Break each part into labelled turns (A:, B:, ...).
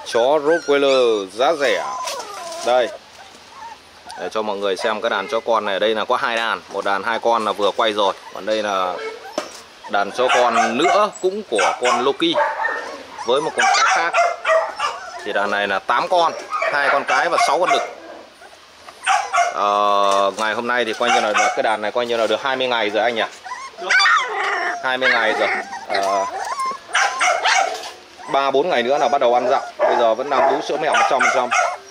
A: Chó Rottweiler giá rẻ. Đây, để cho mọi người xem cái đàn chó con này. Ở đây là có 2 đàn, một đàn 2 con là vừa quay rồi. Còn đây là đàn chó con nữa cũng của con Loki với một con cái khác. Thì đàn này là 8 con, 2 con cái và 6 con đực. Ngày hôm nay thì coi như là cái đàn này coi như là được 20 ngày rồi anh nhỉ. 20 ngày rồi. 3-4 ngày nữa là bắt đầu ăn dặm. Bây giờ vẫn đang bú sữa mẹ 100%.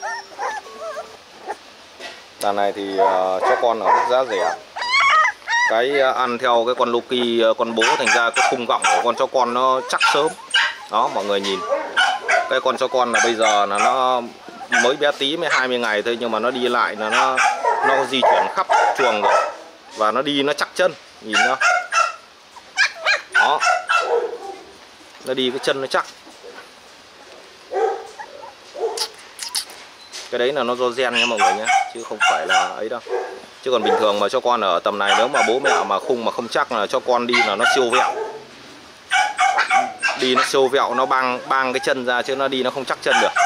A: Đàn này thì cho con ở mức giá rẻ. Cái ăn theo cái con Loki con bố, thành ra cái khung gọng của con chó con nó chắc sớm. Đó mọi người nhìn. Cái con chó con là bây giờ là nó mới bé tí, mới 20 ngày thôi, nhưng mà nó đi lại là nó di chuyển khắp chuồng rồi. Và nó đi nó chắc chân, nhìn nhá. Đó. Nó đi cái chân nó chắc. Cái đấy là nó do gen nha mọi người nhé, chứ không phải là ấy đâu. Chứ còn bình thường mà cho con ở tầm này, nếu mà bố mẹ mà khung mà không chắc là cho con đi là nó siêu vẹo. Đi nó siêu vẹo, nó bang cái chân ra chứ nó đi nó không chắc chân được.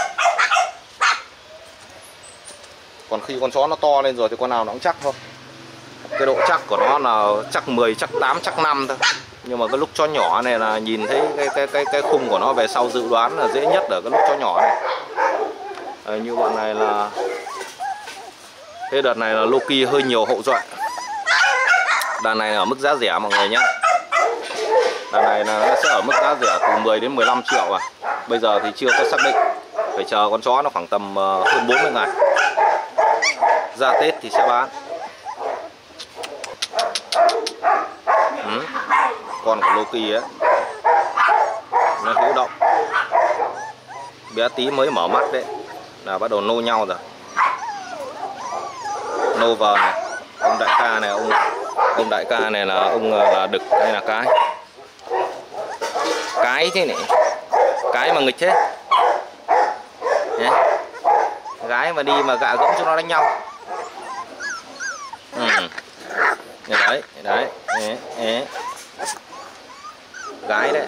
A: Còn khi con chó nó to lên rồi thì con nào nó cũng chắc thôi. Cái độ chắc của nó là chắc 10, chắc 8, chắc 5 thôi. Nhưng mà cái lúc chó nhỏ này là nhìn thấy cái khung của nó về sau dự đoán là dễ nhất ở cái lúc chó nhỏ này. Như bọn này là cái đợt này là Loki hơi nhiều hậu duệ. Đàn này ở mức giá rẻ mọi người nhé. Đàn này là nó sẽ ở mức giá rẻ từ 10 đến 15 triệu à. Bây giờ thì chưa có xác định. Phải chờ con chó nó khoảng tầm hơn 40 ngày. Ra Tết thì sẽ bán. Con của Loki ấy, nó hiếu động. Bé tí mới mở mắt đấy là bắt đầu nô nhau rồi. Nô vào này. Ông đại ca này, ông đại ca này là ông là đực hay là cái? Cái thế này. Cái mà nghịch thế. Đấy. Gái mà đi mà gạ gẫm cho nó đánh nhau. Đấy, đấy. Đấy. Gái đấy.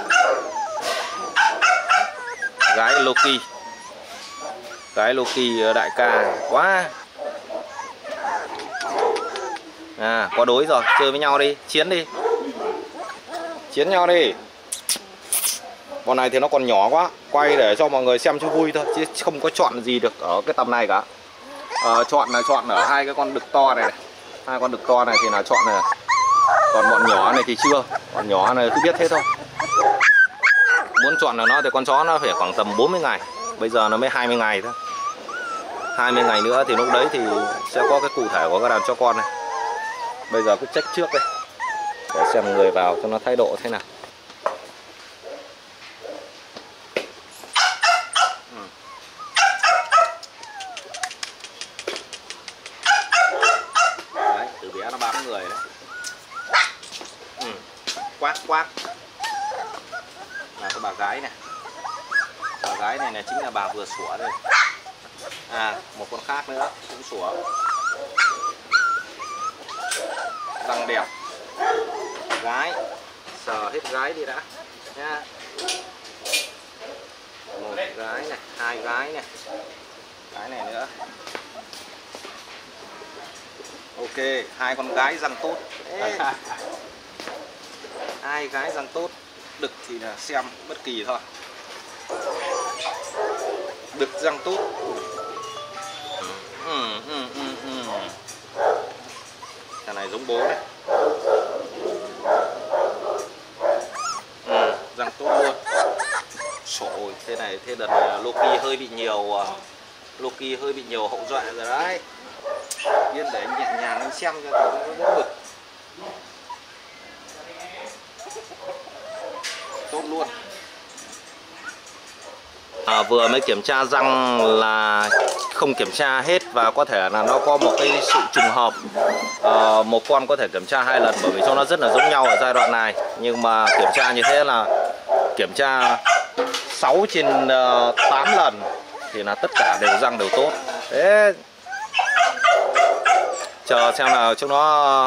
A: Gái Loki. Gái Loki đại ca quá. Có đối rồi, chơi với nhau đi, chiến đi. Chiến nhau đi. Con này thì nó còn nhỏ quá, quay để cho mọi người xem cho vui thôi, chứ không có chọn gì được ở cái tầm này cả. Chọn ở 2 cái con đực to này, 2 con đực to này thì là chọn này. Còn bọn nhỏ này thì chưa. Bọn nhỏ này cứ biết thế thôi. Muốn chọn là nó thì con chó nó phải khoảng tầm 40 ngày. Bây giờ nó mới 20 ngày thôi. 20 ngày nữa thì lúc đấy thì sẽ có cái cụ thể của cái đàn chó con này. Bây giờ cứ check trước đây để xem người vào cho nó thái độ thế nào. Đấy, từ bé nó bám người đấy. Quát quát. Là có bà gái này. Bà gái này chính là bà vừa sủa đây. Một con khác nữa cũng sủa. Răng đẹp. Gái. Sờ hết gái đi đã nha. Một gái này, 2 gái này. Gái này nữa. Ok, 2 con gái răng tốt. 2 gái răng tốt. Đực thì là xem bất kỳ thôi. Đực răng tốt. Cái này giống bố đấy. Răng tốt luôn. Trời, thế này, thế đợt này Loki hơi bị nhiều. Loki hơi bị nhiều hậu duệ rồi đấy. Yên để nhẹ nhàng anh xem cho nó đỡ bực. Tốt luôn. Vừa mới kiểm tra răng là không kiểm tra hết, và có thể là nó có một cái sự trùng hợp. Một con có thể kiểm tra 2 lần bởi vì cho nó rất là giống nhau ở giai đoạn này. Nhưng mà kiểm tra như thế là kiểm tra 6 trên 8 lần thì là tất cả đều răng đều tốt. Thế chờ xem nào chúng nó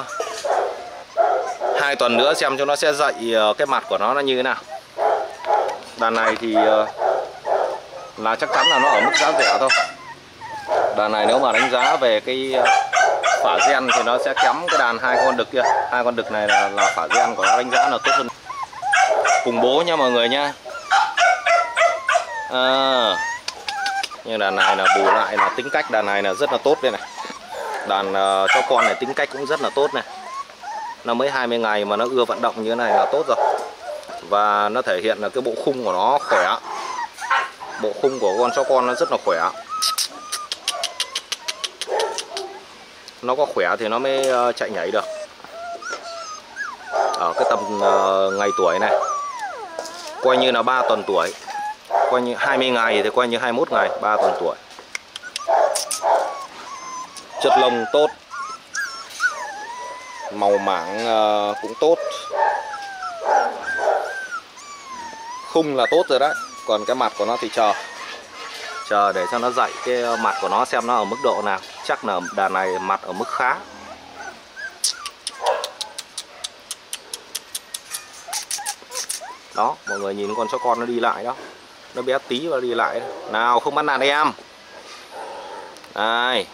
A: 2 tuần nữa xem cho nó sẽ dậy cái mặt của nó như thế nào. Đàn này thì là chắc chắn là nó ở mức giá rẻ thôi. Đàn này nếu mà đánh giá về cái phả gen thì nó sẽ kém cái đàn hai con đực kia. Hai con đực này là phả gen của nó đánh giá là tốt hơn. Cùng bố nha mọi người nha. Nhưng đàn này là bù lại là tính cách đàn này là rất là tốt đây này. Đàn cho con này tính cách cũng rất là tốt này. Nó mới 20 ngày mà nó ưa vận động như thế này là tốt rồi. Và nó thể hiện là cái bộ khung của nó khỏe. Bộ khung của con chó con nó rất là khỏe. Nó có khỏe thì nó mới chạy nhảy được. Ở cái tầm ngày tuổi này coi như là 3 tuần tuổi, coi như 20 ngày thì coi như 21 ngày, 3 tuần tuổi. Chất lông tốt, màu mảng cũng tốt, khung là tốt rồi đấy. Còn cái mặt của nó thì chờ để cho nó dậy cái mặt của nó xem nó ở mức độ nào. Chắc là đàn này mặt ở mức khá. Đó, mọi người nhìn con chó con nó đi lại đó. Nó bé tí và đi lại đó. Nào, không bắt nạt em. Đây.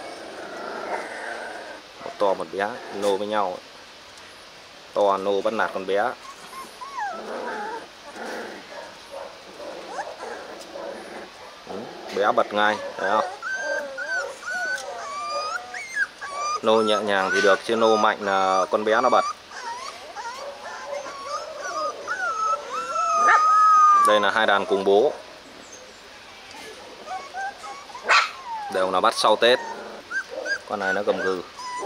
A: Một to một bé nô với nhau. To nô bắt nạt con bé. Bé bật ngay, thấy không? Nô nhẹ nhàng thì được, chứ nô mạnh là con bé nó bật. Đây là hai đàn cùng bố, đều là bắt sau Tết. Con này nó gầm gừ.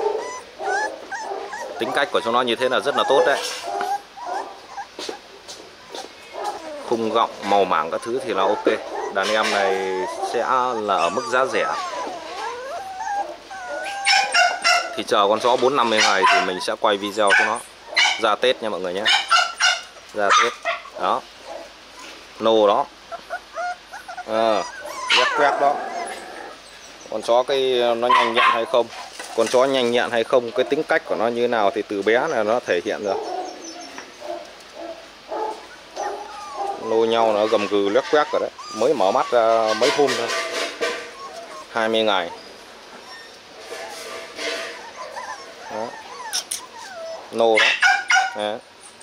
A: Tính cách của chúng nó như thế là rất là tốt đấy. Khung gọng, màu mảng các thứ thì là ok. Đàn em này sẽ là ở mức giá rẻ. Thì chờ con chó 4-50 ngày thì mình sẽ quay video cho nó ra Tết nha mọi người nhé. Ra Tết. Đó. Nô đó. Quét đó. Con chó cái nó nhanh nhẹn hay không, con chó nhanh nhẹn hay không, cái tính cách của nó như thế nào thì từ bé là nó thể hiện rồi. Nô nhau nó gầm gừ lét quét rồi đấy. Mới mở mắt ra mấy hôm thôi, 20 ngày. Đó. Nô đó. Đấy.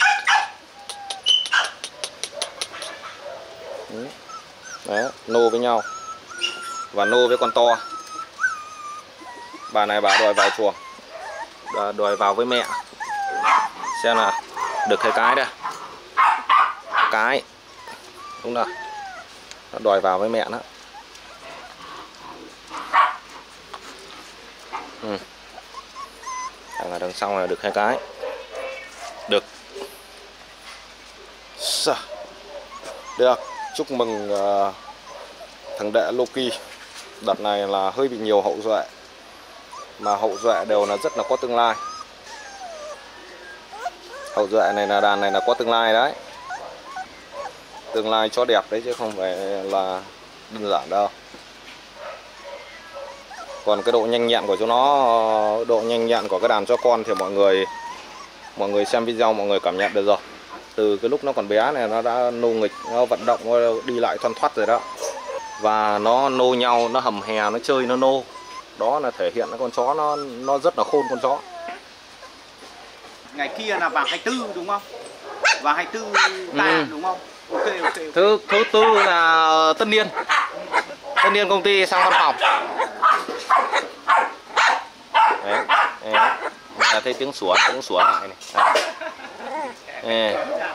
A: Đấy, nô với nhau. Và nô với con to. Bà này bà đòi vào chuồng, đòi vào với mẹ. Xem nào, được cái đây. Cái. Đúng rồi. Nó đòi vào với mẹ đó. Ở đằng sau này được 2 cái. Được. Được. Chúc mừng thằng đệ Loki. Đợt này là hơi bị nhiều hậu duệ, mà hậu duệ đều là rất là có tương lai. Hậu duệ này là đàn này là có tương lai đấy. Tương lai chó đẹp đấy chứ không phải là đơn giản đâu. Còn cái độ nhanh nhẹn của chúng nó, độ nhanh nhẹn của cái đàn chó con thì mọi người xem video mọi người cảm nhận được rồi. Từ cái lúc nó còn bé này nó đã nô nghịch, nó vận động, nó đi lại thoăn thoắt rồi đó. Và nó nô nhau, nó hầm hè, nó chơi, nó nô. Đó là thể hiện con chó nó rất là khôn con chó.
B: Ngày kia là vào 24 đúng không? Vào 24 ta đúng không? Ok.
A: Thứ tư là Tân Niên. Tân Niên công ty sang văn phòng. Đấy. Bây giờ thấy tiếng sủa, cũng sủa lại này.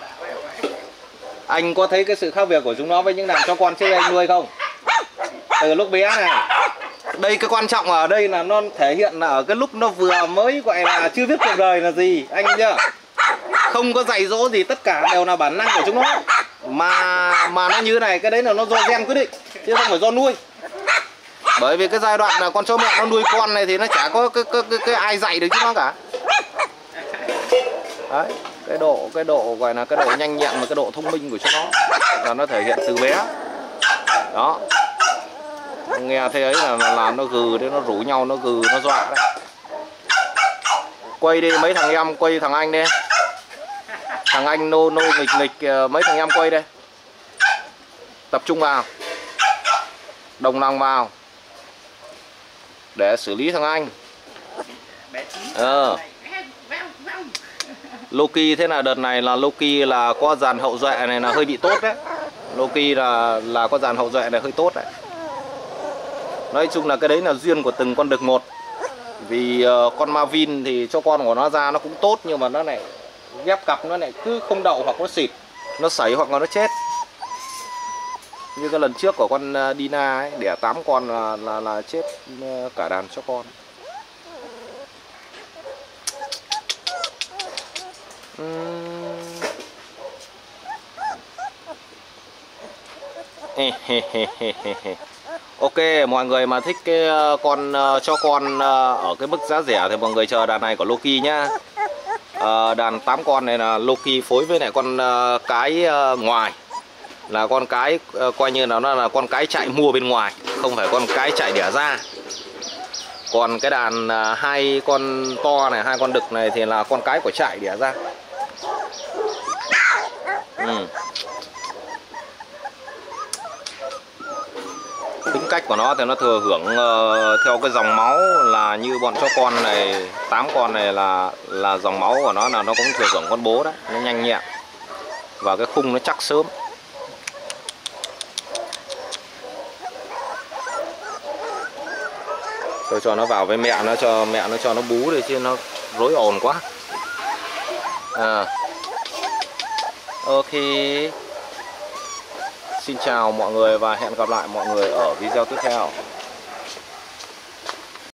A: Anh có thấy cái sự khác biệt của chúng nó với những đàn chó con trước đây anh nuôi không? Từ lúc bé này. Đây cái quan trọng ở đây là nó thể hiện là ở cái lúc nó vừa mới gọi là chưa biết cuộc đời là gì, anh chưa? Không có dạy dỗ gì, tất cả đều là bản năng của chúng nó. Mà nó như thế này, cái đấy là nó do gen quyết định, chứ không phải do nuôi. Bởi vì cái giai đoạn là con chó mẹ nó nuôi con này thì nó chả có cái ai dạy được chúng nó cả. Đấy, cái độ gọi là cái độ nhanh nhẹn và cái độ thông minh của chúng nó là nó thể hiện từ bé. Đó. Nghe thế ấy là nó gừ đấy, nó rủ nhau, nó gừ, nó dọa đấy. Quay đi mấy thằng em, quay thằng anh đi. Thằng anh nô nghịch mấy thằng em quay đây. Tập trung vào. Đồng lòng vào để xử lý thằng anh.
B: Bé tí.
A: Loki thế là đợt này là Loki là có dàn hậu duệ này là hơi bị tốt đấy. Loki là có dàn hậu duệ này hơi tốt đấy. Nói chung là cái đấy là duyên của từng con đực một. Vì con Marvin thì cho con của nó ra nó cũng tốt, nhưng mà nó này ghép cặp nó lại cứ không đậu hoặc nó xịt, nó sảy hoặc là nó chết. Như cái lần trước của con Dina ấy, đẻ 8 con là chết cả đàn cho con. Ok, mọi người mà thích cái con cho con ở cái mức giá rẻ thì mọi người chờ đàn này của Loki nhá. Đàn 8 con này là Loki phối với lại con cái ngoài, là con cái coi như là nó là con cái chạy mua bên ngoài, không phải con cái chạy đẻ ra. Còn cái đàn hai con to này, hai con đực này thì là con cái của chạy đẻ ra. Tính cách của nó thì nó thừa hưởng theo cái dòng máu là như bọn chó con này, 8 con này là dòng máu của nó là nó cũng thừa hưởng con bố đấy, nó nhanh nhẹn và cái khung nó chắc sớm. Tôi cho nó vào với mẹ nó, cho mẹ nó cho nó bú đi chứ nó rối ồn quá. Ok. Xin chào mọi người và hẹn gặp lại mọi người ở video tiếp theo.